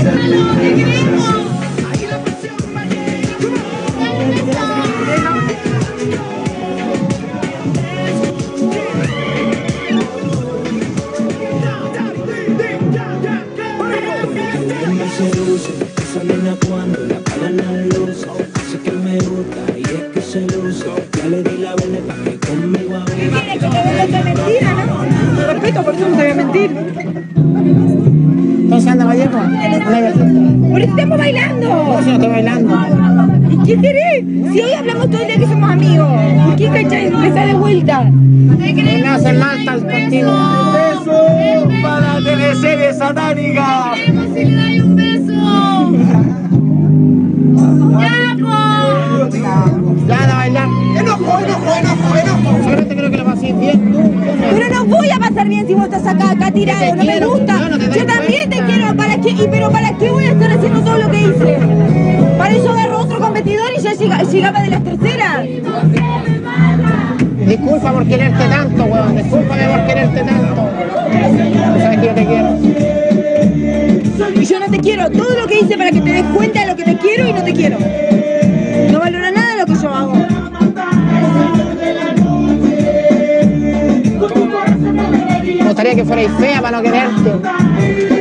¡Te queremos! Esa nena cuando le apagan las luces dice que me gusta y es que se luce. Ya le di la vela para que conmigo hable. Tiene que tener otra mentira, ¿no? Respeto, por eso no te voy a mentir. Entonces anda Vallejo. ¡Por eso estamos bailando! ¿Por qué no estoy bailando? ¿Y qué querés? Si hoy hablamos todo el día que somos amigos, ¿por qué cachai? Empezar de vuelta. Me hace mal tal contigo. ¡Beso para teleserie satánica! ¡Queremos si le dais un beso! ¡Ya, po! Ya anda a bailar. Enojo. Solamente creo que lo pasé bien tú. Pero no voy a pasar bien si vos estás acá tirado, no me gusta. Yo también te quiero, pero ¿para qué voy a estar haciendo todo lo que hice? Para eso agarro otro competidor y ya llegaba de las terceras. Disculpa por quererte tanto, weón. Discúlpame por quererte tanto. Sabes que yo te quiero. Y yo no te quiero. Todo lo que hice para que te des cuenta de lo que te quiero y no te quiero. No valora nada lo que yo hago. Me gustaría que fuerais fea para no quererte.